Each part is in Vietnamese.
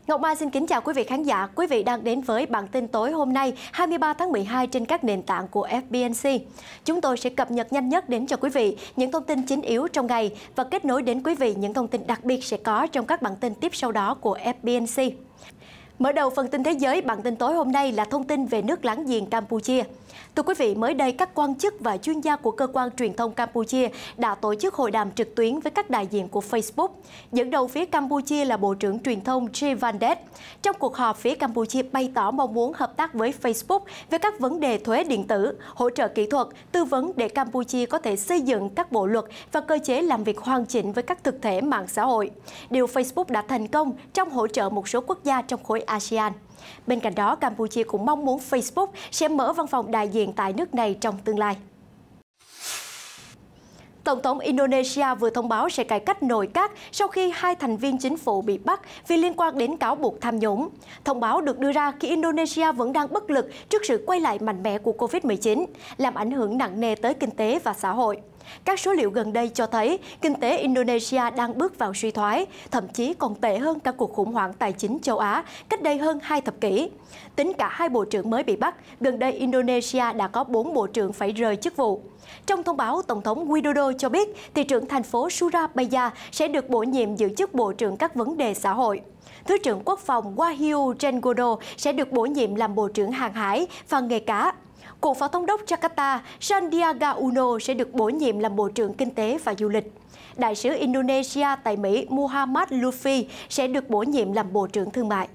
Ngọc Mai xin kính chào quý vị khán giả. Quý vị đang đến với bản tin tối hôm nay 23 tháng 12 trên các nền tảng của FBNC. Chúng tôi sẽ cập nhật nhanh nhất đến cho quý vị những thông tin chính yếu trong ngày và kết nối đến quý vị những thông tin đặc biệt sẽ có trong các bản tin tiếp sau đó của FBNC. Mở đầu phần tin thế giới, bản tin tối hôm nay là thông tin về nước láng giềng Campuchia. Thưa quý vị, mới đây các quan chức và chuyên gia của cơ quan truyền thông Campuchia đã tổ chức hội đàm trực tuyến với các đại diện của Facebook. Dẫn đầu phía Campuchia là Bộ trưởng Truyền thông Trivandret. Trong cuộc họp, phía Campuchia bày tỏ mong muốn hợp tác với Facebook về các vấn đề thuế điện tử, hỗ trợ kỹ thuật, tư vấn để Campuchia có thể xây dựng các bộ luật và cơ chế làm việc hoàn chỉnh với các thực thể mạng xã hội. Điều Facebook đã thành công trong hỗ trợ một số quốc gia trong khối ASEAN. Bên cạnh đó, Campuchia cũng mong muốn Facebook sẽ mở văn phòng đại diện tại nước này trong tương lai. Tổng thống Indonesia vừa thông báo sẽ cải cách nội các sau khi hai thành viên chính phủ bị bắt vì liên quan đến cáo buộc tham nhũng. Thông báo được đưa ra khi Indonesia vẫn đang bất lực trước sự quay lại mạnh mẽ của Covid-19, làm ảnh hưởng nặng nề tới kinh tế và xã hội. Các số liệu gần đây cho thấy kinh tế Indonesia đang bước vào suy thoái, thậm chí còn tệ hơn cả cuộc khủng hoảng tài chính châu Á cách đây hơn 2 thập kỷ. Tính cả hai bộ trưởng mới bị bắt, gần đây Indonesia đã có 4 bộ trưởng phải rời chức vụ. Trong thông báo, Tổng thống Widodo cho biết thị trưởng thành phố Surabaya sẽ được bổ nhiệm giữ chức Bộ trưởng các vấn đề xã hội. Thứ trưởng Quốc phòng Wahyu Renggono sẽ được bổ nhiệm làm Bộ trưởng Hàng hải và nghề cá. Cựu Phó Thống đốc Jakarta Sandiaga Uno sẽ được bổ nhiệm làm Bộ trưởng Kinh tế và Du lịch. Đại sứ Indonesia tại Mỹ Muhammad Lutfi sẽ được bổ nhiệm làm Bộ trưởng Thương mại.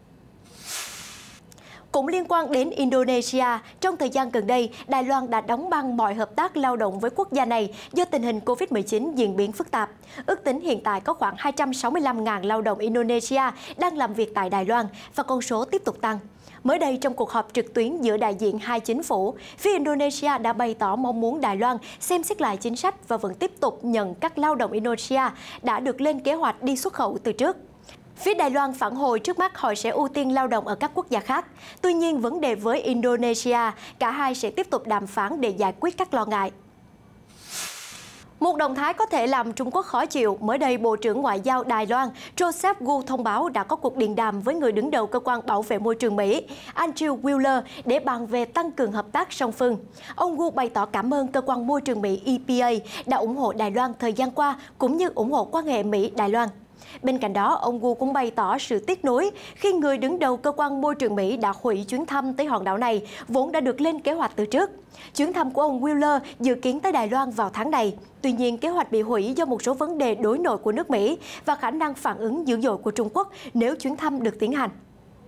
Cũng liên quan đến Indonesia, trong thời gian gần đây, Đài Loan đã đóng băng mọi hợp tác lao động với quốc gia này do tình hình Covid-19 diễn biến phức tạp. Ước tính hiện tại có khoảng 265.000 lao động Indonesia đang làm việc tại Đài Loan và con số tiếp tục tăng. Mới đây, trong cuộc họp trực tuyến giữa đại diện hai chính phủ, phía Indonesia đã bày tỏ mong muốn Đài Loan xem xét lại chính sách và vẫn tiếp tục nhận các lao động Indonesia đã được lên kế hoạch đi xuất khẩu từ trước. Phía Đài Loan phản hồi trước mắt họ sẽ ưu tiên lao động ở các quốc gia khác. Tuy nhiên, vấn đề với Indonesia, cả hai sẽ tiếp tục đàm phán để giải quyết các lo ngại. Một động thái có thể làm Trung Quốc khó chịu. Mới đây, Bộ trưởng Ngoại giao Đài Loan Joseph Wu thông báo đã có cuộc điện đàm với người đứng đầu cơ quan bảo vệ môi trường Mỹ, Andrew Wheeler, để bàn về tăng cường hợp tác song phương. Ông Wu bày tỏ cảm ơn cơ quan môi trường Mỹ EPA đã ủng hộ Đài Loan thời gian qua, cũng như ủng hộ quan hệ Mỹ-Đài Loan. Bên cạnh đó, ông Wu cũng bày tỏ sự tiếc nuối khi người đứng đầu cơ quan môi trường Mỹ đã hủy chuyến thăm tới hòn đảo này, vốn đã được lên kế hoạch từ trước. Chuyến thăm của ông Wheeler dự kiến tới Đài Loan vào tháng này. Tuy nhiên, kế hoạch bị hủy do một số vấn đề đối nội của nước Mỹ và khả năng phản ứng dữ dội của Trung Quốc nếu chuyến thăm được tiến hành.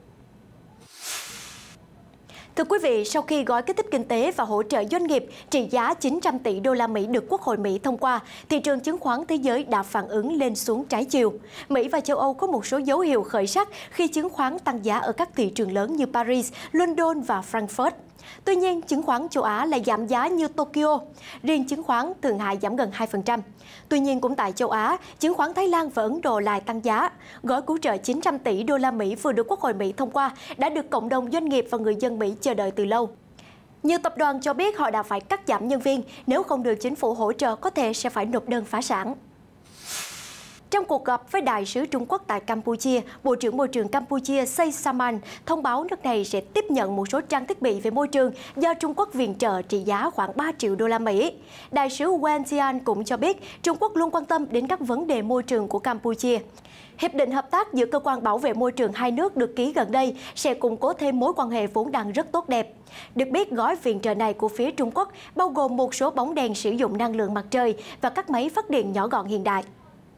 Thưa quý vị, sau khi gói kích thích kinh tế và hỗ trợ doanh nghiệp trị giá 900 tỷ đô la Mỹ được Quốc hội Mỹ thông qua, thị trường chứng khoán thế giới đã phản ứng lên xuống trái chiều. Mỹ và châu Âu có một số dấu hiệu khởi sắc khi chứng khoán tăng giá ở các thị trường lớn như Paris, London và Frankfurt. Tuy nhiên, chứng khoán châu Á lại giảm giá như Tokyo. Riêng chứng khoán Thượng Hải giảm gần 2%. Tuy nhiên, cũng tại châu Á, chứng khoán Thái Lan và Ấn Độ lại tăng giá. Gói cứu trợ 900 tỷ đô la Mỹ vừa được Quốc hội Mỹ thông qua đã được cộng đồng doanh nghiệp và người dân Mỹ chờ đợi từ lâu. Nhiều tập đoàn cho biết họ đã phải cắt giảm nhân viên, nếu không được chính phủ hỗ trợ có thể sẽ phải nộp đơn phá sản. Trong cuộc gặp với Đại sứ Trung Quốc tại Campuchia, Bộ trưởng Môi trường Campuchia Say Saman thông báo nước này sẽ tiếp nhận một số trang thiết bị về môi trường do Trung Quốc viện trợ trị giá khoảng 3 triệu đô la Mỹ. Đại sứ Wen Jian cũng cho biết Trung Quốc luôn quan tâm đến các vấn đề môi trường của Campuchia. Hiệp định hợp tác giữa cơ quan bảo vệ môi trường hai nước được ký gần đây sẽ củng cố thêm mối quan hệ vốn đang rất tốt đẹp. Được biết, gói viện trợ này của phía Trung Quốc bao gồm một số bóng đèn sử dụng năng lượng mặt trời và các máy phát điện nhỏ gọn hiện đại.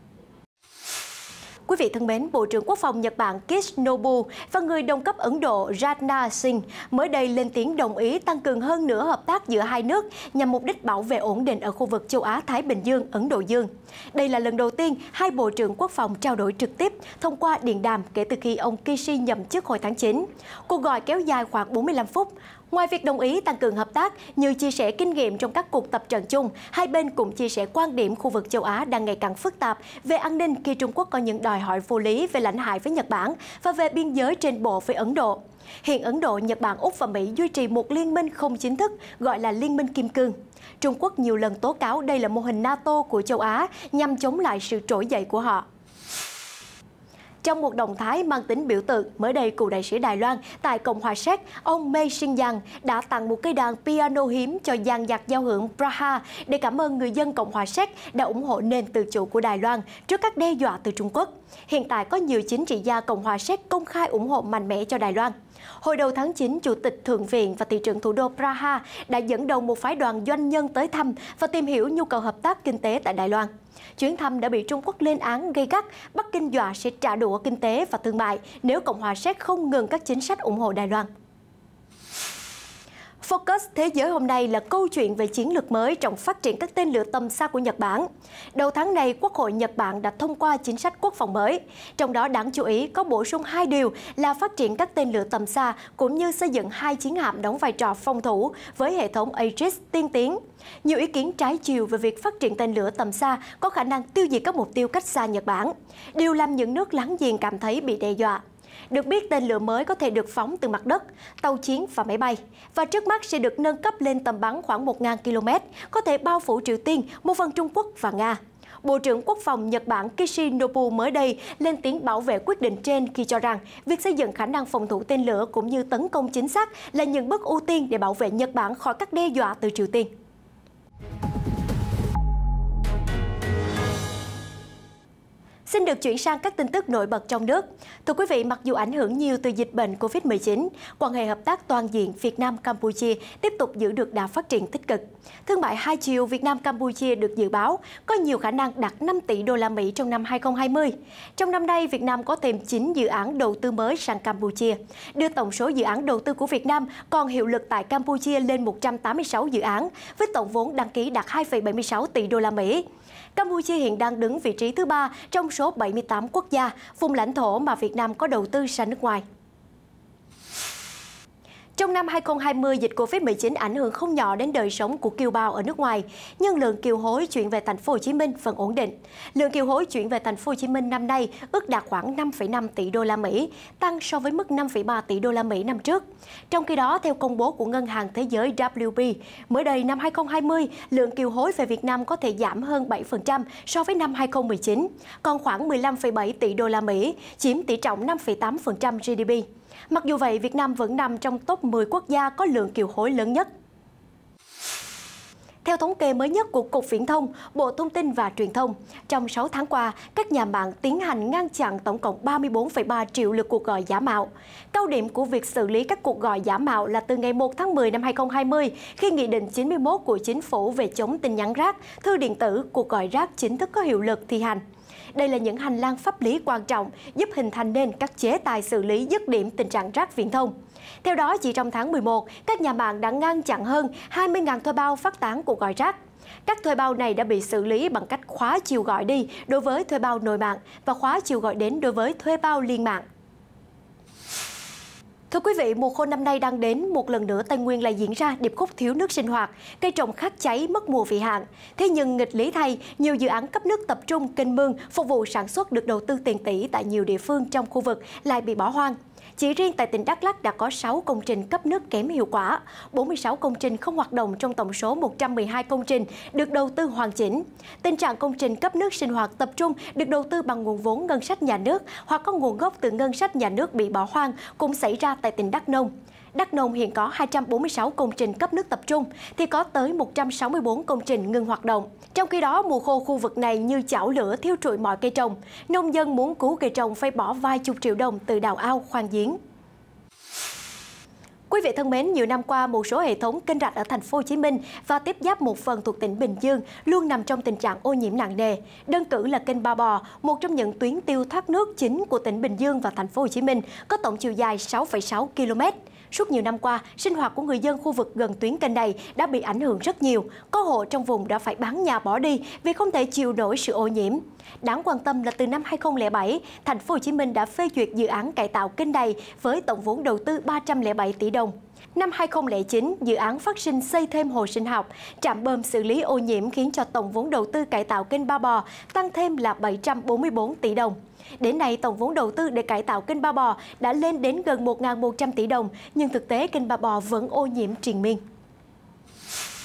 Quý vị thân mến, Bộ trưởng Quốc phòng Nhật Bản Kishinobu và người đồng cấp Ấn Độ Rajnath Singh mới đây lên tiếng đồng ý tăng cường hơn nữa hợp tác giữa hai nước nhằm mục đích bảo vệ ổn định ở khu vực châu Á-Thái Bình Dương, Ấn Độ Dương. Đây là lần đầu tiên hai Bộ trưởng Quốc phòng trao đổi trực tiếp thông qua điện đàm kể từ khi ông Kishi nhậm chức hồi tháng 9. Cuộc gọi kéo dài khoảng 45 phút. Ngoài việc đồng ý tăng cường hợp tác như chia sẻ kinh nghiệm trong các cuộc tập trận chung, hai bên cũng chia sẻ quan điểm khu vực châu Á đang ngày càng phức tạp về an ninh khi Trung Quốc có những đòi hỏi vô lý về lãnh hải với Nhật Bản và về biên giới trên bộ với Ấn Độ. Hiện Ấn Độ, Nhật Bản, Úc và Mỹ duy trì một liên minh không chính thức gọi là Liên minh Kim Cương. Trung Quốc nhiều lần tố cáo đây là mô hình NATO của châu Á nhằm chống lại sự trỗi dậy của họ. Trong một động thái mang tính biểu tượng, mới đây cựu đại sứ Đài Loan tại Cộng hòa Séc, ông Mei Xing-yang đã tặng một cây đàn piano hiếm cho dàn nhạc giao hưởng Praha để cảm ơn người dân Cộng hòa Séc đã ủng hộ nền tự chủ của Đài Loan trước các đe dọa từ Trung Quốc. Hiện tại có nhiều chính trị gia Cộng hòa Séc công khai ủng hộ mạnh mẽ cho Đài Loan. Hồi đầu tháng 9, Chủ tịch Thượng viện và thị trưởng thủ đô Praha đã dẫn đầu một phái đoàn doanh nhân tới thăm và tìm hiểu nhu cầu hợp tác kinh tế tại Đài Loan. Chuyến thăm đã bị Trung Quốc lên án gay gắt, Bắc Kinh dọa sẽ trả đũa kinh tế và thương mại nếu Cộng hòa Séc không ngừng các chính sách ủng hộ Đài Loan. Focus Thế giới hôm nay là câu chuyện về chiến lược mới trong phát triển các tên lửa tầm xa của Nhật Bản. Đầu tháng này, Quốc hội Nhật Bản đã thông qua chính sách quốc phòng mới. Trong đó đáng chú ý có bổ sung 2 điều là phát triển các tên lửa tầm xa cũng như xây dựng 2 chiến hạm đóng vai trò phòng thủ với hệ thống Aegis tiên tiến. Nhiều ý kiến trái chiều về việc phát triển tên lửa tầm xa có khả năng tiêu diệt các mục tiêu cách xa Nhật Bản, điều làm những nước láng giềng cảm thấy bị đe dọa. Được biết, tên lửa mới có thể được phóng từ mặt đất, tàu chiến và máy bay, và trước mắt sẽ được nâng cấp lên tầm bắn khoảng 1.000 km, có thể bao phủ Triều Tiên, một phần Trung Quốc và Nga. Bộ trưởng Quốc phòng Nhật Bản Kishinobu mới đây lên tiếng bảo vệ quyết định trên khi cho rằng việc xây dựng khả năng phòng thủ tên lửa cũng như tấn công chính xác là những bước ưu tiên để bảo vệ Nhật Bản khỏi các đe dọa từ Triều Tiên. Xin được chuyển sang các tin tức nổi bật trong nước. Thưa quý vị, mặc dù ảnh hưởng nhiều từ dịch bệnh Covid-19, quan hệ hợp tác toàn diện Việt Nam-Campuchia tiếp tục giữ được đà phát triển tích cực. Thương mại hai chiều Việt Nam-Campuchia được dự báo có nhiều khả năng đạt 5 tỷ đô la Mỹ trong năm 2020. Trong năm nay, Việt Nam có thêm 9 dự án đầu tư mới sang Campuchia, đưa tổng số dự án đầu tư của Việt Nam còn hiệu lực tại Campuchia lên 186 dự án, với tổng vốn đăng ký đạt 2,76 tỷ đô la Mỹ. Campuchia hiện đang đứng vị trí thứ 3 trong số 78 quốc gia, vùng lãnh thổ mà Việt Nam có đầu tư sang nước ngoài. Trong năm 2020, dịch Covid-19 ảnh hưởng không nhỏ đến đời sống của kiều bào ở nước ngoài, nhưng lượng kiều hối chuyển về thành phố Hồ Chí Minh vẫn ổn định. Lượng kiều hối chuyển về thành phố Hồ Chí Minh năm nay ước đạt khoảng 5,5 tỷ đô la Mỹ, tăng so với mức 5,3 tỷ đô la Mỹ năm trước. Trong khi đó, theo công bố của Ngân hàng Thế giới WB, mới đây năm 2020, lượng kiều hối về Việt Nam có thể giảm hơn 7% so với năm 2019, còn khoảng 15,7 tỷ đô la Mỹ, chiếm tỷ trọng 5,8% GDP. Mặc dù vậy, Việt Nam vẫn nằm trong top 10 quốc gia có lượng kiều hối lớn nhất. Theo thống kê mới nhất của Cục Viễn thông, Bộ Thông tin và Truyền thông, trong 6 tháng qua, các nhà mạng tiến hành ngăn chặn tổng cộng 34,3 triệu lượt cuộc gọi giả mạo. Cao điểm của việc xử lý các cuộc gọi giả mạo là từ ngày 1 tháng 10 năm 2020, khi Nghị định 91 của Chính phủ về chống tin nhắn rác, thư điện tử, cuộc gọi rác chính thức có hiệu lực thi hành. Đây là những hành lang pháp lý quan trọng giúp hình thành nên các chế tài xử lý dứt điểm tình trạng rác viễn thông. Theo đó, chỉ trong tháng 11, các nhà mạng đã ngăn chặn hơn 20.000 thuê bao phát tán cuộc gọi rác. Các thuê bao này đã bị xử lý bằng cách khóa chiều gọi đi đối với thuê bao nội mạng và khóa chiều gọi đến đối với thuê bao liên mạng. Thưa quý vị, mùa khô năm nay đang đến, một lần nữa Tây Nguyên lại diễn ra điệp khúc thiếu nước sinh hoạt, cây trồng khát cháy, mất mùa vì hạn. Thế nhưng nghịch lý thay, nhiều dự án cấp nước tập trung kênh mương phục vụ sản xuất được đầu tư tiền tỷ tại nhiều địa phương trong khu vực lại bị bỏ hoang. Chỉ riêng tại tỉnh Đắk Lắk đã có 6 công trình cấp nước kém hiệu quả, 46 công trình không hoạt động trong tổng số 112 công trình được đầu tư hoàn chỉnh. Tình trạng công trình cấp nước sinh hoạt tập trung được đầu tư bằng nguồn vốn ngân sách nhà nước hoặc có nguồn gốc từ ngân sách nhà nước bị bỏ hoang cũng xảy ra tại tỉnh Đắk Nông. Đắk Nông hiện có 246 công trình cấp nước tập trung, thì có tới 164 công trình ngừng hoạt động. Trong khi đó, mùa khô khu vực này như chảo lửa thiêu trụi mọi cây trồng. Nông dân muốn cứu cây trồng phải bỏ vài chục triệu đồng từ đào ao khoan giếng. Quý vị thân mến, nhiều năm qua, một số hệ thống kênh rạch ở thành phố Hồ Chí Minh và tiếp giáp một phần thuộc tỉnh Bình Dương luôn nằm trong tình trạng ô nhiễm nặng nề. Đơn cử là kênh Ba Bò, một trong những tuyến tiêu thoát nước chính của tỉnh Bình Dương và thành phố Hồ Chí Minh, có tổng chiều dài 6,6 km. Suốt nhiều năm qua, sinh hoạt của người dân khu vực gần tuyến kênh này đã bị ảnh hưởng rất nhiều. Có hộ trong vùng đã phải bán nhà bỏ đi vì không thể chịu nổi sự ô nhiễm. Đáng quan tâm là từ năm 2007, thành phố Hồ Chí Minh đã phê duyệt dự án cải tạo kênh này với tổng vốn đầu tư 307 tỷ đồng. Năm 2009, dự án phát sinh xây thêm hồ sinh học, trạm bơm xử lý ô nhiễm khiến cho tổng vốn đầu tư cải tạo kênh Ba Bò tăng thêm là 744 tỷ đồng. Đến nay, tổng vốn đầu tư để cải tạo kênh Ba Bò đã lên đến gần 1.100 tỷ đồng, nhưng thực tế kênh Ba Bò vẫn ô nhiễm triền miên.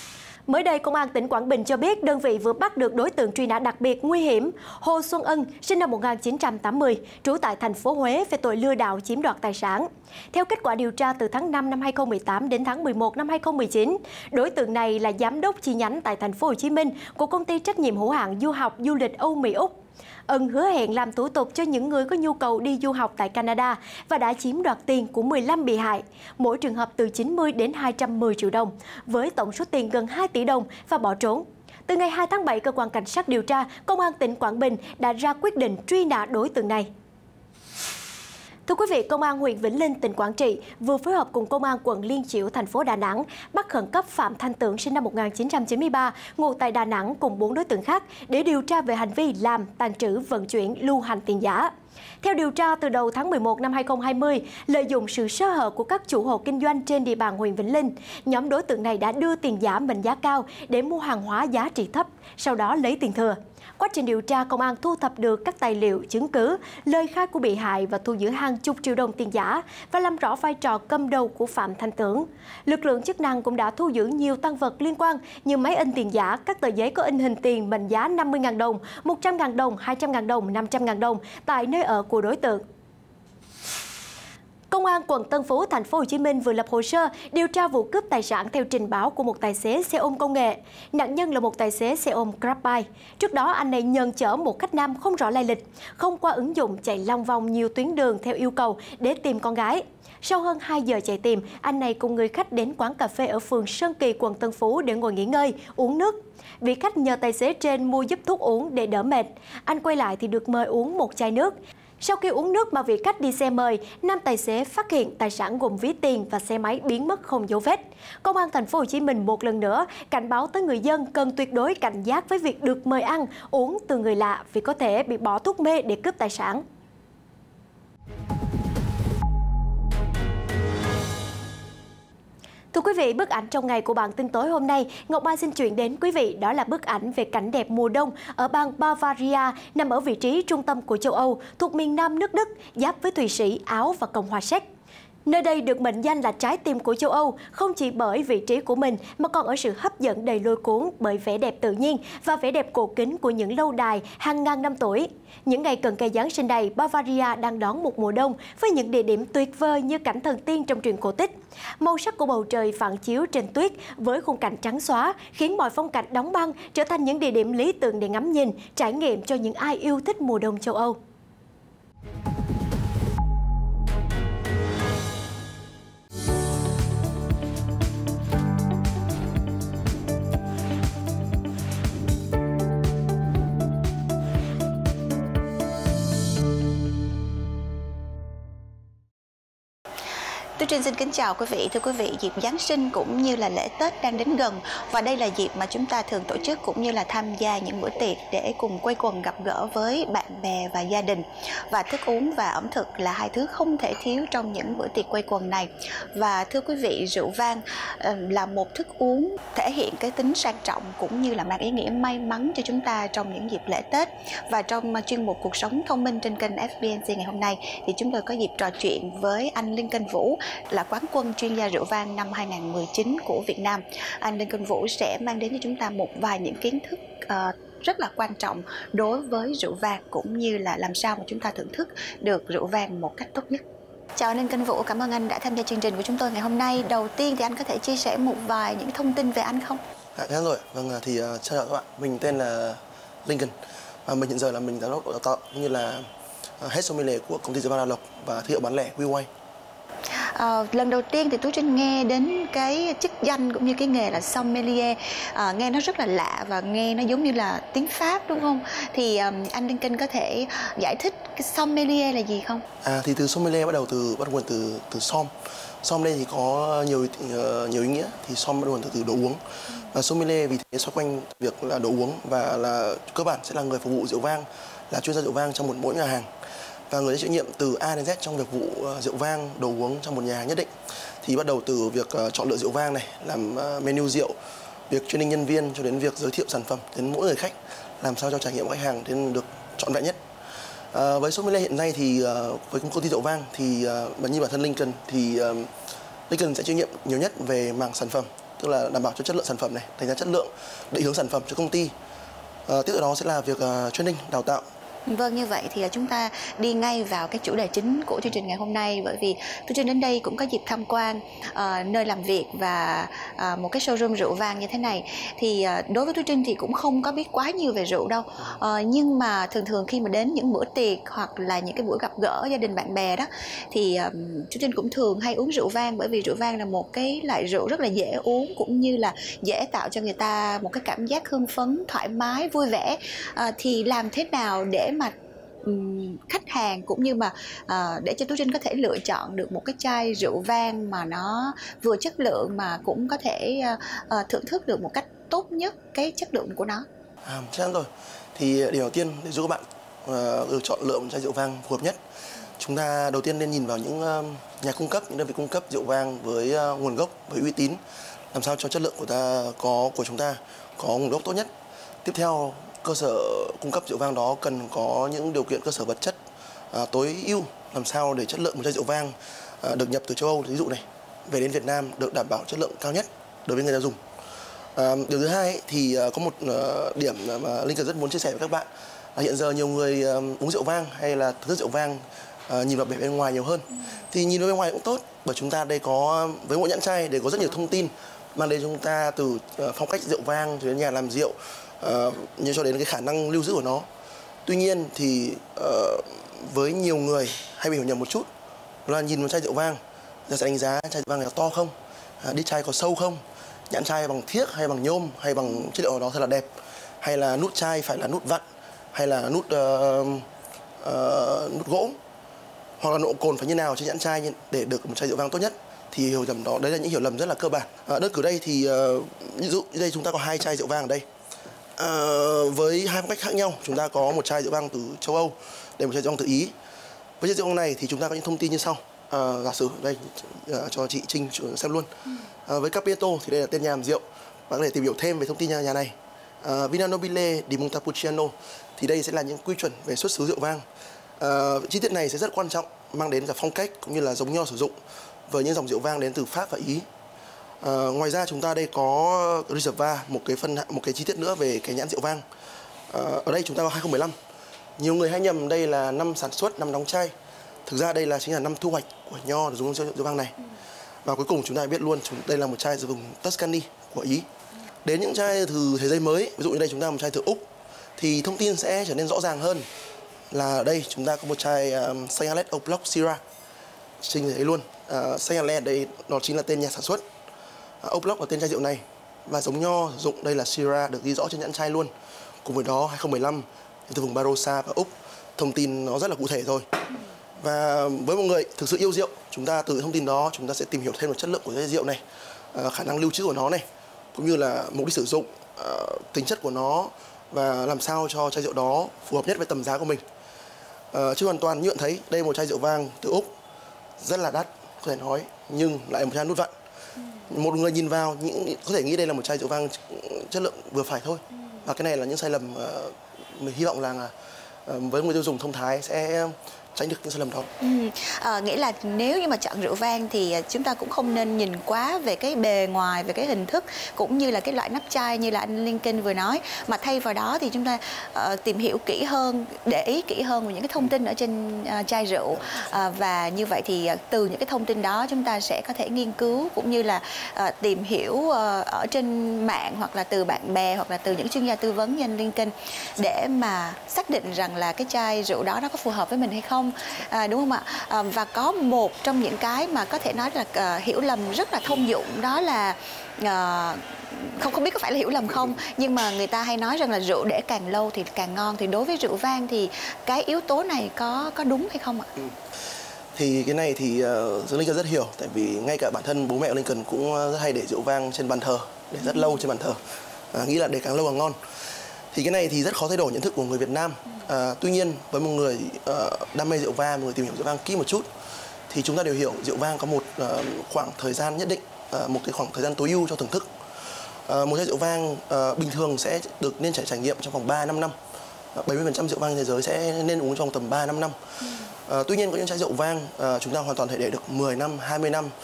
Mới đây, Công an tỉnh Quảng Bình cho biết đơn vị vừa bắt được đối tượng truy nã đặc biệt nguy hiểm Hồ Xuân Ân, sinh năm 1980, trú tại thành phố Huế về tội lừa đảo chiếm đoạt tài sản. Theo kết quả điều tra từ tháng 5 năm 2018 đến tháng 11 năm 2019, đối tượng này là giám đốc chi nhánh tại thành phố Hồ Chí Minh của công ty trách nhiệm hữu hạn du học du lịch Âu Mỹ Úc. Ân hứa hẹn làm thủ tục cho những người có nhu cầu đi du học tại Canada và đã chiếm đoạt tiền của 15 bị hại, mỗi trường hợp từ 90 đến 210 triệu đồng, với tổng số tiền gần 2 tỷ đồng và bỏ trốn. Từ ngày 2 tháng 7, Cơ quan Cảnh sát điều tra Công an tỉnh Quảng Bình đã ra quyết định truy nã đối tượng này. Thưa quý vị, Công an huyện Vĩnh Linh, tỉnh Quảng Trị vừa phối hợp cùng Công an quận Liên Chiểu, thành phố Đà Nẵng bắt khẩn cấp Phạm Thanh Tưởng, sinh năm 1993, ngụ tại Đà Nẵng cùng 4 đối tượng khác để điều tra về hành vi làm, tàng trữ, vận chuyển, lưu hành tiền giả. Theo điều tra, từ đầu tháng 11 năm 2020, lợi dụng sự sơ hở của các chủ hộ kinh doanh trên địa bàn huyện Vĩnh Linh, nhóm đối tượng này đã đưa tiền giả mệnh giá cao để mua hàng hóa giá trị thấp, sau đó lấy tiền thừa. Quá trình điều tra, Công an thu thập được các tài liệu, chứng cứ, lời khai của bị hại và thu giữ hàng chục triệu đồng tiền giả và làm rõ vai trò cầm đầu của Phạm Thanh Tưởng. Lực lượng chức năng cũng đã thu giữ nhiều tang vật liên quan như máy in tiền giả, các tờ giấy có in hình tiền mệnh giá 50.000 đồng, 100.000 đồng, 200.000 đồng, 500.000 đồng tại nơi ở của đối tượng. Công an quận Tân Phú, thành phố Hồ Chí Minh vừa lập hồ sơ điều tra vụ cướp tài sản theo trình báo của một tài xế xe ôm công nghệ. Nạn nhân là một tài xế xe ôm GrabBike. Trước đó, anh này nhận chở một khách nam không rõ lai lịch, không qua ứng dụng chạy long vòng nhiều tuyến đường theo yêu cầu để tìm con gái. Sau hơn 2 giờ chạy tìm, anh này cùng người khách đến quán cà phê ở phường Sơn Kỳ, quận Tân Phú để ngồi nghỉ ngơi, uống nước. Vị khách nhờ tài xế trên mua giúp thuốc uống để đỡ mệt. Anh quay lại thì được mời uống một chai nước. Sau khi uống nước mà vị khách đi xe mời, nam tài xế phát hiện tài sản gồm ví tiền và xe máy biến mất không dấu vết. Công an thành phố Hồ Chí Minh một lần nữa cảnh báo tới người dân cần tuyệt đối cảnh giác với việc được mời ăn, uống từ người lạ vì có thể bị bỏ thuốc mê để cướp tài sản. Thưa quý vị, bức ảnh trong ngày của bản tin tối hôm nay, Ngọc Mai xin chuyển đến quý vị, đó là bức ảnh về cảnh đẹp mùa đông ở bang Bavaria, nằm ở vị trí trung tâm của châu Âu, thuộc miền nam nước Đức, giáp với Thụy Sĩ, Áo và Cộng hòa Séc. Nơi đây được mệnh danh là trái tim của châu Âu, không chỉ bởi vị trí của mình mà còn ở sự hấp dẫn đầy lôi cuốn bởi vẻ đẹp tự nhiên và vẻ đẹp cổ kính của những lâu đài hàng ngàn năm tuổi. Những ngày cận kề Giáng sinh này, Bavaria đang đón một mùa đông với những địa điểm tuyệt vời như cảnh thần tiên trong truyện cổ tích. Màu sắc của bầu trời phản chiếu trên tuyết với khung cảnh trắng xóa khiến mọi phong cảnh đóng băng trở thành những địa điểm lý tưởng để ngắm nhìn, trải nghiệm cho những ai yêu thích mùa đông châu Âu. Tú Trinh xin kính chào quý vị. Thưa quý vị, dịp Giáng sinh cũng như là lễ Tết đang đến gần và đây là dịp mà chúng ta thường tổ chức cũng như là tham gia những bữa tiệc để cùng quây quần gặp gỡ với bạn bè và gia đình. Và thức uống và ẩm thực là hai thứ không thể thiếu trong những bữa tiệc quây quần này. Và thưa quý vị, rượu vang là một thức uống thể hiện cái tính sang trọng cũng như là mang ý nghĩa may mắn cho chúng ta trong những dịp lễ Tết. Và trong chuyên mục Cuộc sống thông minh trên kênh FBNC ngày hôm nay thì chúng tôi có dịp trò chuyện với anh Linh Kinh Vũ, là quán quân chuyên gia rượu vang năm 2019 của Việt Nam. Anh Linh Kinh Vũ sẽ mang đến cho chúng ta một vài những kiến thức rất là quan trọng đối với rượu vang cũng như là làm sao mà chúng ta thưởng thức được rượu vang một cách tốt nhất. Chào anh Linh Kinh Vũ, cảm ơn anh đã tham gia chương trình của chúng tôi ngày hôm nay. Đầu tiên thì anh có thể chia sẻ một vài những thông tin về anh không? Dạ rồi, vâng thì chào các bạn, mình tên là Lincoln và mình hiện giờ là mình giám đốc đội đào tạo cũng như là head sommelier của công ty rượu vang Đà Lộc và thương hiệu bán lẻ WeWine. Lần đầu tiên thì Tú Trinh nghe đến cái chức danh cũng như cái nghề là sommelier, nghe nó rất là lạ và nghe nó giống như là tiếng Pháp đúng không? Thì anh Lincoln có thể giải thích cái sommelier là gì không? Thì từ sommelier bắt nguồn từ som. Som đây thì có nhiều ý nghĩa, thì som bắt nguồn từ đồ uống. Và sommelier vì thế xoay quanh việc là đồ uống và là cơ bản sẽ là người phục vụ rượu vang, là chuyên gia rượu vang trong mỗi nhà hàng. Và người chịu nhiệm từ A đến Z trong việc vụ rượu vang, đồ uống trong một nhà hàng nhất định. Thì bắt đầu từ việc chọn lựa rượu vang này, làm menu rượu, việc training nhân viên cho đến việc giới thiệu sản phẩm đến mỗi người khách, làm sao cho trải nghiệm của khách hàng đến được trọn vẹn nhất. Với sommelier hiện nay thì với công ty rượu vang thì như bản thân Lincoln thì Lincoln sẽ chịu nhiệm nhiều nhất về mảng sản phẩm tức là đảm bảo cho chất lượng sản phẩm này, đánh giá chất lượng, định hướng sản phẩm cho công ty. Tiếp theo đó sẽ là việc training, đào tạo. Vâng, như vậy thì chúng ta đi ngay vào cái chủ đề chính của chương trình ngày hôm nay, bởi vì Tú Trinh đến đây cũng có dịp tham quan nơi làm việc và một cái showroom rượu vang như thế này. Thì đối với Tú Trinh thì cũng không có biết quá nhiều về rượu đâu, nhưng mà thường khi mà đến những bữa tiệc hoặc là những cái buổi gặp gỡ gia đình bạn bè đó thì Tú Trinh cũng thường hay uống rượu vang, bởi vì rượu vang là một cái loại rượu rất là dễ uống, cũng như là dễ tạo cho người ta một cái cảm giác hưng phấn, thoải mái, vui vẻ. Thì làm thế nào để mà khách hàng cũng như mà để cho Tú Trinh có thể lựa chọn được một cái chai rượu vang mà nó vừa chất lượng mà cũng có thể thưởng thức được một cách tốt nhất cái chất lượng của nó? Chắc chắn rồi. Thì điều đầu tiên để giúp các bạn lựa chọn lựa một chai rượu vang phù hợp nhất, chúng ta đầu tiên nên nhìn vào những nhà cung cấp, những đơn vị cung cấp rượu vang với nguồn gốc, với uy tín, làm sao cho chất lượng của chúng ta có nguồn gốc tốt nhất. Tiếp theo, cơ sở cung cấp rượu vang đó cần có những điều kiện cơ sở vật chất tối ưu, làm sao để chất lượng một chai rượu vang được nhập từ châu Âu, ví dụ này, về đến Việt Nam được đảm bảo chất lượng cao nhất đối với người tiêu dùng. Điều thứ hai ấy, thì có một điểm mà Lincoln rất muốn chia sẻ với các bạn là hiện giờ nhiều người uống rượu vang hay là thưởng thức rượu vang nhìn vào bề bên ngoài nhiều hơn. Thì nhìn vào bên ngoài cũng tốt, bởi chúng ta đây có với mỗi nhãn chai đều có rất nhiều thông tin mang đến chúng ta từ phong cách rượu vang cho đến nhà làm rượu, như cho đến cái khả năng lưu giữ của nó. Tuy nhiên thì với nhiều người hay bị hiểu nhầm một chút là nhìn vào chai rượu vang, ta sẽ đánh giá chai rượu vang này có to không, đít chai có sâu không, nhãn chai bằng thiếc hay bằng nhôm hay bằng chất liệu nào đó thật là đẹp, hay là nút chai phải là nút vặn hay là nút gỗ, hoặc là độ cồn phải như nào trên nhãn chai để được một chai rượu vang tốt nhất. Thì hiểu lầm đó, đấy là những hiểu lầm rất là cơ bản. Đơn cử đây thì ví dụ như đây chúng ta có 2 chai rượu vang ở đây. Với 2 phong cách khác nhau, chúng ta có một chai rượu vang từ châu Âu, đây một chai rượu vang từ Ý. Với chai rượu vang này thì chúng ta có những thông tin như sau. Giả sử đây cho chị Trinh xem luôn. Với Capietto thì đây là tên nhà làm rượu, bạn có thể tìm hiểu thêm về thông tin nhà này. Vino Nobile di Montepulciano thì đây sẽ là những quy chuẩn về xuất xứ rượu vang. Chi tiết này sẽ rất quan trọng, mang đến cả phong cách cũng như là giống nho sử dụng với những dòng rượu vang đến từ Pháp và Ý. Ngoài ra chúng ta đây có Reserva, một cái chi tiết nữa về cái nhãn rượu vang. Ở đây chúng ta có 2015. Nhiều người hay nhầm đây là năm sản xuất, năm đóng chai. Thực ra đây chính là năm thu hoạch của nho dùng trong rượu vang này. Và cuối cùng chúng ta biết luôn đây là một chai dùng Tuscany của Ý. Đến những chai từ thế giới mới, ví dụ như đây chúng ta một chai từ Úc, thì thông tin sẽ trở nên rõ ràng hơn. Là ở đây chúng ta có một chai Saint-Allet Au Bloc Syrah. Trình thấy luôn, Saint-Allet đây nó chính là tên nhà sản xuất, Au Bloc là tên chai rượu này, và giống nho sử dụng đây là Syrah được ghi rõ trên nhãn chai luôn. Cùng với đó 2015 từ vùng Barossa và Úc, thông tin nó rất là cụ thể rồi. Và với một người thực sự yêu rượu, chúng ta từ thông tin đó chúng ta sẽ tìm hiểu thêm về chất lượng của chai rượu này, khả năng lưu trữ của nó này, cũng như là mục đích sử dụng, tính chất của nó, và làm sao cho chai rượu đó phù hợp nhất với tầm giá của mình. Chứ hoàn toàn như bạn thấy, đây một chai rượu vang từ Úc rất là đắt có thể nói, nhưng lại một chai nút vặn. Một người nhìn vào có thể nghĩ đây là một chai rượu vang chất lượng vừa phải thôi. Và cái này là những sai lầm mình hy vọng là với người tiêu dùng thông thái sẽ tránh được những sai lầm đó. Nghĩa là nếu như mà chọn rượu vang thì chúng ta cũng không nên nhìn quá về cái bề ngoài, về cái hình thức cũng như là cái loại nắp chai như là anh Lincoln vừa nói, mà thay vào đó thì chúng ta tìm hiểu kỹ hơn, để ý kỹ hơn về những cái thông tin ở trên chai rượu, và như vậy thì từ những cái thông tin đó chúng ta sẽ có thể nghiên cứu cũng như là tìm hiểu ở trên mạng, hoặc là từ bạn bè, hoặc là từ những chuyên gia tư vấn như anh Lincoln, để mà xác định rằng là cái chai rượu đó nó có phù hợp với mình hay không. Đúng không ạ? Và có một trong những cái mà có thể nói là hiểu lầm rất là thông dụng, đó là không biết có phải là hiểu lầm không, nhưng mà người ta hay nói rằng là rượu để càng lâu thì càng ngon. Thì đối với rượu vang thì cái yếu tố này có đúng hay không ạ? Thì cái này thì Lincoln rất hiểu, tại vì ngay cả bản thân bố mẹ Lincoln cũng rất hay để rượu vang trên bàn thờ, để rất lâu trên bàn thờ, nghĩ là để càng lâu càng ngon. Thì cái này thì rất khó thay đổi nhận thức của người Việt Nam. Tuy nhiên với một người đam mê rượu vang, một người tìm hiểu rượu vang kỹ một chút, thì chúng ta đều hiểu rượu vang có một khoảng thời gian nhất định, một cái khoảng thời gian tối ưu cho thưởng thức. Một chai rượu vang bình thường sẽ được nên trải nghiệm trong vòng 3-5 năm. 70% rượu vang thế giới sẽ nên uống trong tầm 3-5 năm. Tuy nhiên có những chai rượu vang chúng ta hoàn toàn thể để được 10 năm, 20 năm,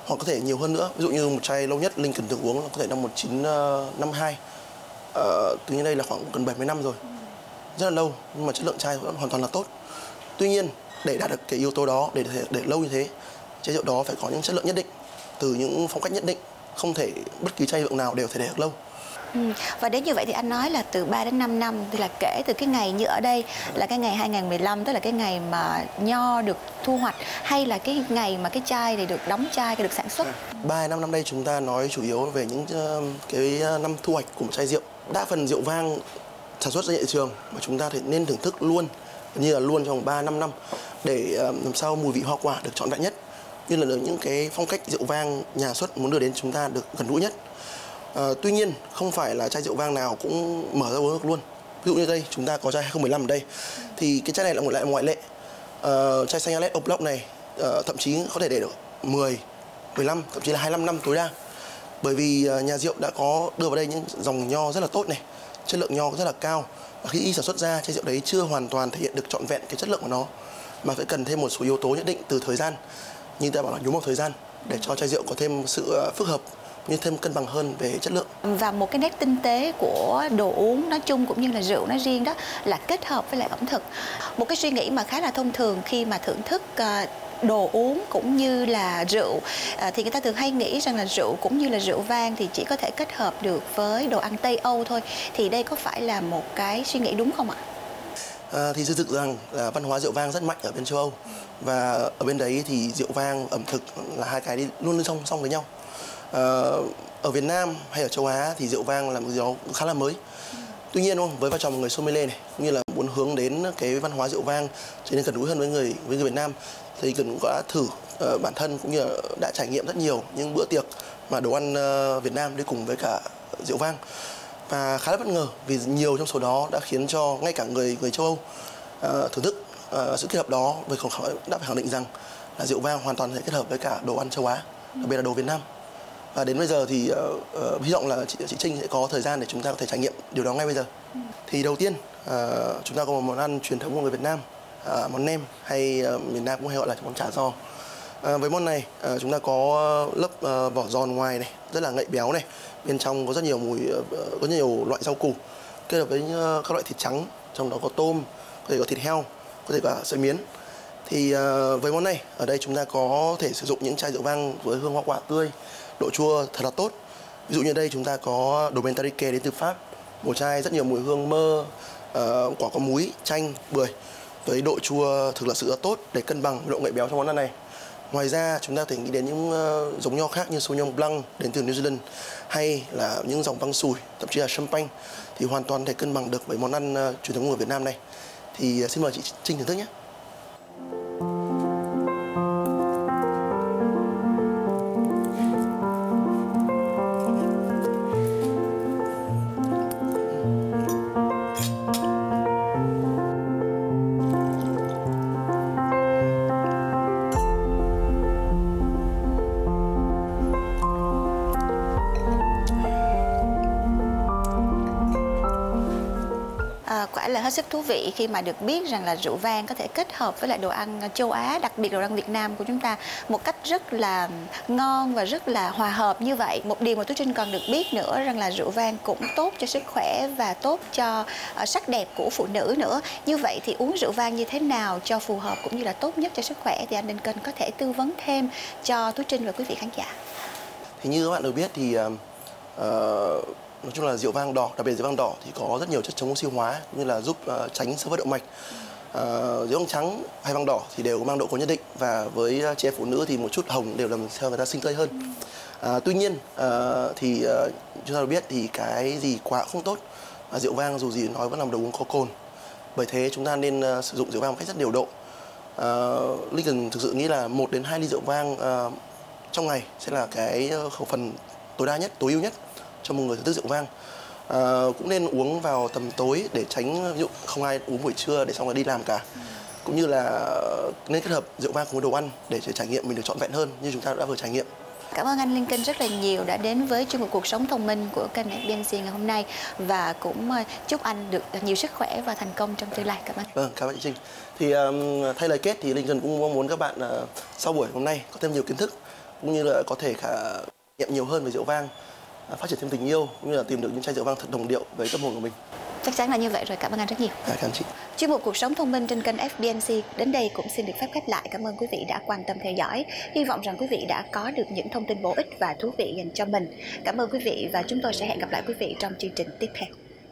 hoặc có thể nhiều hơn nữa. Ví dụ như một chai lâu nhất Linh từng uống có thể năm 1952, từ như đây là khoảng gần 70 năm rồi, rất là lâu, nhưng mà chất lượng chai hoàn toàn là tốt. Tuy nhiên để đạt được cái yếu tố đó, để lâu như thế, chai rượu đó phải có những chất lượng nhất định, từ những phong cách nhất định, không thể bất kỳ chai rượu nào đều thể để được lâu. Và đến như vậy thì anh nói là từ 3 đến 5 năm thì là kể từ cái ngày như ở đây là cái ngày 2015, tức là cái ngày mà nho được thu hoạch, hay là cái ngày mà cái chai này được đóng chai, được sản xuất? 3-5 năm đây chúng ta nói chủ yếu về những cái năm thu hoạch của một chai rượu. Đa phần rượu vang sản xuất ra thị trường mà chúng ta thì nên thưởng thức luôn, như là luôn trong 3-5 năm để làm sao mùi vị hoa quả được trọn vẹn nhất, như là những cái phong cách rượu vang nhà xuất muốn đưa đến chúng ta được gần gũi nhất. Tuy nhiên không phải là chai rượu vang nào cũng mở ra uống được luôn. Ví dụ như đây chúng ta có chai 2015 ở đây, thì cái chai này là một lại ngoại lệ. Chai Sagnalet Au Blanc này thậm chí có thể để được 10, 15, thậm chí là 25 năm tối đa. Bởi vì nhà rượu đã có đưa vào đây những dòng nho rất là tốt này, chất lượng nho rất là cao. Và khi sản xuất ra, chai rượu đấy chưa hoàn toàn thể hiện được trọn vẹn cái chất lượng của nó, mà phải cần thêm một số yếu tố nhất định từ thời gian, như ta bảo là nhuốm màu thời gian, để cho chai rượu có thêm sự phức hợp, như thêm cân bằng hơn về chất lượng. Và một cái nét tinh tế của đồ uống nói chung cũng như là rượu nói riêng đó là kết hợp với lại ẩm thực. Một cái suy nghĩ mà khá là thông thường khi mà thưởng thức đồ uống cũng như là rượu thì người ta thường hay nghĩ rằng là rượu cũng như là rượu vang thì chỉ có thể kết hợp được với đồ ăn Tây Âu thôi. Thì đây có phải là một cái suy nghĩ đúng không ạ? Thì thực sự rằng là văn hóa rượu vang rất mạnh ở bên châu Âu, và ở bên đấy thì rượu vang, ẩm thực là hai cái đi luôn song song với nhau. Ở Việt Nam hay ở châu Á thì rượu vang là một điều khá là mới. Tuy nhiên với vai trò một người sommelier này, cũng như là muốn hướng đến cái văn hóa rượu vang trở nên gần gũi hơn với người Việt Nam, thì Cần cũng đã thử bản thân cũng như là đã trải nghiệm rất nhiều những bữa tiệc mà đồ ăn Việt Nam đi cùng với cả rượu vang, và khá là bất ngờ vì nhiều trong số đó đã khiến cho ngay cả người châu Âu thưởng thức sự kết hợp đó, đã phải khẳng định rằng là rượu vang hoàn toàn có thể kết hợp với cả đồ ăn châu Á, đặc biệt là đồ Việt Nam. Và đến bây giờ thì hy vọng là chị Trinh sẽ có thời gian để chúng ta có thể trải nghiệm điều đó ngay bây giờ. Thì đầu tiên chúng ta có một món ăn truyền thống của người Việt Nam, món nem, hay miền Nam cũng hay gọi là món chả giò. Với món này chúng ta có lớp vỏ giòn ngoài này rất là ngậy béo này, bên trong có rất nhiều có nhiều loại rau củ kết hợp với các loại thịt trắng, trong đó có tôm, có thể có thịt heo, có thể cả sợi miến. Thì với món này ở đây chúng ta có thể sử dụng những chai rượu vang với hương hoa quả tươi, độ chua thật là tốt. Ví dụ như đây chúng ta có Domaine Tarique đến từ Pháp, một chai rất nhiều mùi hương mơ, quả có múi, chanh, bưởi, với độ chua thực là sự rất tốt để cân bằng độ ngậy béo trong món ăn này. Ngoài ra chúng ta có thể nghĩ đến những giống nho khác như Sauvignon Blanc đến từ New Zealand, hay là những dòng vang sủi, thậm chí là champagne, thì hoàn toàn thể cân bằng được với món ăn truyền thống của Việt Nam này. Thì xin mời chị Trinh thưởng thức nhé. Quả là hết sức thú vị khi mà được biết rằng là rượu vang có thể kết hợp với lại đồ ăn châu Á, đặc biệt là đồ ăn Việt Nam của chúng ta một cách rất là ngon và rất là hòa hợp như vậy. Một điều mà Tú Trinh còn được biết nữa rằng là rượu vang cũng tốt cho sức khỏe và tốt cho sắc đẹp của phụ nữ nữa. Như vậy thì uống rượu vang như thế nào cho phù hợp cũng như là tốt nhất cho sức khỏe thì anh Đinh Kênh có thể tư vấn thêm cho Tú Trinh và quý vị khán giả. Thì như các bạn được biết thì nói chung là rượu vang đỏ, đặc biệt rượu vang đỏ thì có rất nhiều chất chống oxy hóa cũng như là giúp tránh xơ vữa động mạch. Rượu vang trắng hay vang đỏ thì đều có mang độ cồn nhất định, và với chị em phụ nữ thì một chút hồng đều làm cho người ta xinh tươi hơn. Tuy nhiên thì chúng ta được biết thì cái gì quá không tốt. Rượu vang dù gì nói vẫn là một đồ uống có cồn, bởi thế chúng ta nên sử dụng rượu vang một cách rất điều độ. Linh thực sự nghĩ là 1 đến 2 ly rượu vang trong ngày sẽ là cái khẩu phần tối đa nhất, tối ưu nhất cho một người thưởng thức rượu vang. Cũng nên uống vào tầm tối để tránh, ví dụ không ai uống buổi trưa để xong rồi đi làm cả. Cũng như là nên kết hợp rượu vang cùng với đồ ăn để trải nghiệm mình được trọn vẹn hơn như chúng ta đã vừa trải nghiệm. Cảm ơn anh Linh Kênh rất là nhiều đã đến với chuyên mục Cuộc Sống Thông Minh của kênh FBNC ngày hôm nay, và cũng chúc anh được nhiều sức khỏe và thành công trong tương lai. Cảm ơn. Vâng, cảm ơn chị Trinh. Thì thay lời kết thì Linh Kênh cũng mong muốn các bạn sau buổi hôm nay có thêm nhiều kiến thức cũng như là có thể nghiệm nhiều hơn về rượu vang, phát triển thêm tình yêu cũng như là tìm được những chai rượu vang thật đồng điệu với tâm hồn của mình. Chắc chắn là như vậy rồi, cảm ơn anh rất nhiều. Cảm ơn chị. Chuyên mục Cuộc sống thông minh trên kênh FBNC đến đây cũng xin được phép khép lại. Cảm ơn quý vị đã quan tâm theo dõi. Hy vọng rằng quý vị đã có được những thông tin bổ ích và thú vị dành cho mình. Cảm ơn quý vị và chúng tôi sẽ hẹn gặp lại quý vị trong chương trình tiếp theo.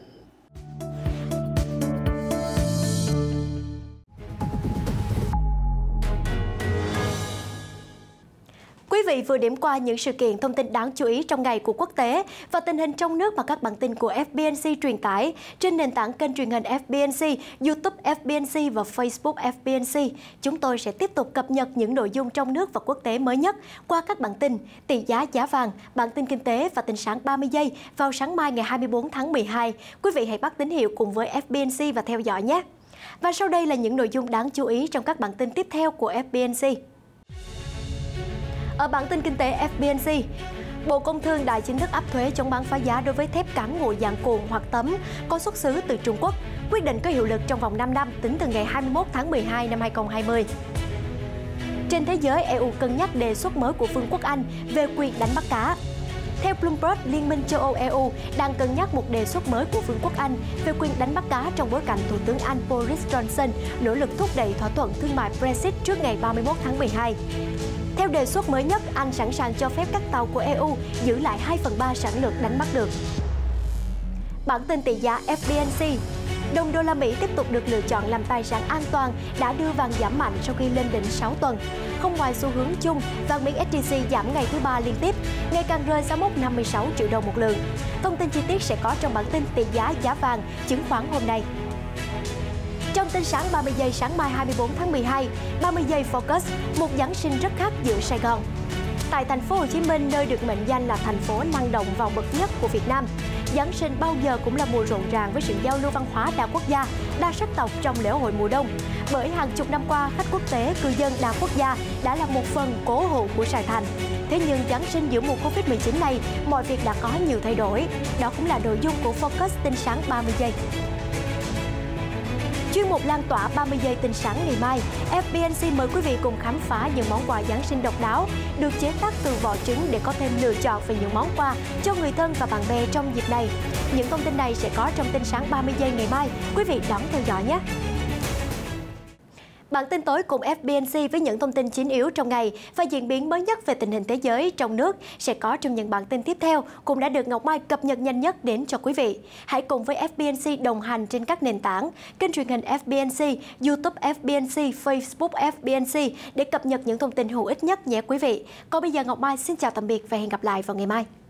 Quý vị vừa điểm qua những sự kiện thông tin đáng chú ý trong ngày của quốc tế và tình hình trong nước mà các bản tin của FBNC truyền tải trên nền tảng kênh truyền hình FBNC, YouTube FBNC và Facebook FBNC. Chúng tôi sẽ tiếp tục cập nhật những nội dung trong nước và quốc tế mới nhất qua các bản tin tỷ giá, giá vàng, bản tin kinh tế và tin sáng 30 giây vào sáng mai ngày 24 tháng 12. Quý vị hãy bắt tín hiệu cùng với FBNC và theo dõi nhé. Và sau đây là những nội dung đáng chú ý trong các bản tin tiếp theo của FBNC. Ở bản tin kinh tế FBNC, Bộ Công Thương đã chính thức áp thuế chống bán phá giá đối với thép cán nguội dạng cuộn hoặc tấm có xuất xứ từ Trung Quốc. Quyết định có hiệu lực trong vòng 5 năm tính từ ngày 21 tháng 12 năm 2020. Trên thế giới, EU cân nhắc đề xuất mới của Vương quốc Anh về quyền đánh bắt cá. Theo Bloomberg, Liên minh châu Âu EU đang cân nhắc một đề xuất mới của Vương quốc Anh về quyền đánh bắt cá trong bối cảnh Thủ tướng Anh Boris Johnson nỗ lực thúc đẩy thỏa thuận thương mại Brexit trước ngày 31 tháng 12. Theo đề xuất mới nhất, Anh sẵn sàng cho phép các tàu của EU giữ lại 2/3 sản lượng đánh bắt được. Bản tin tỷ giá FBNC. Đồng đô la Mỹ tiếp tục được lựa chọn làm tài sản an toàn đã đưa vàng giảm mạnh sau khi lên đỉnh 6 tuần. Không ngoài xu hướng chung, vàng miếng SJC giảm ngày thứ 3 liên tiếp, ngày càng rơi ra mốc 56 triệu đồng một lượng. Thông tin chi tiết sẽ có trong bản tin tỷ giá, giá vàng, chứng khoán hôm nay. Trong tin sáng 30 giây sáng mai 24 tháng 12, 30 giây Focus, một Giáng sinh rất khác giữa Sài Gòn. Tại thành phố Hồ Chí Minh, nơi được mệnh danh là thành phố năng động và bậc nhất của Việt Nam, Giáng sinh bao giờ cũng là mùa rộn ràng với sự giao lưu văn hóa đa quốc gia, đa sắc tộc trong lễ hội mùa đông. Bởi hàng chục năm qua, khách quốc tế, cư dân đa quốc gia đã là một phần cố hữu của Sài Thành. Thế nhưng Giáng sinh giữa mùa Covid-19 này, mọi việc đã có nhiều thay đổi. Đó cũng là nội dung của Focus tin sáng 30 giây. Chuyên mục lan tỏa 30 giây tin sáng ngày mai, FBNC mời quý vị cùng khám phá những món quà Giáng sinh độc đáo được chế tác từ vỏ trứng để có thêm lựa chọn về những món quà cho người thân và bạn bè trong dịp này. Những thông tin này sẽ có trong tin sáng 30 giây ngày mai. Quý vị đón theo dõi nhé! Bản tin tối cùng FBNC với những thông tin chính yếu trong ngày và diễn biến mới nhất về tình hình thế giới trong nước sẽ có trong những bản tin tiếp theo, cũng đã được Ngọc Mai cập nhật nhanh nhất đến cho quý vị. Hãy cùng với FBNC đồng hành trên các nền tảng, kênh truyền hình FBNC, YouTube FBNC, Facebook FBNC để cập nhật những thông tin hữu ích nhất nhé quý vị. Còn bây giờ Ngọc Mai xin chào tạm biệt và hẹn gặp lại vào ngày mai.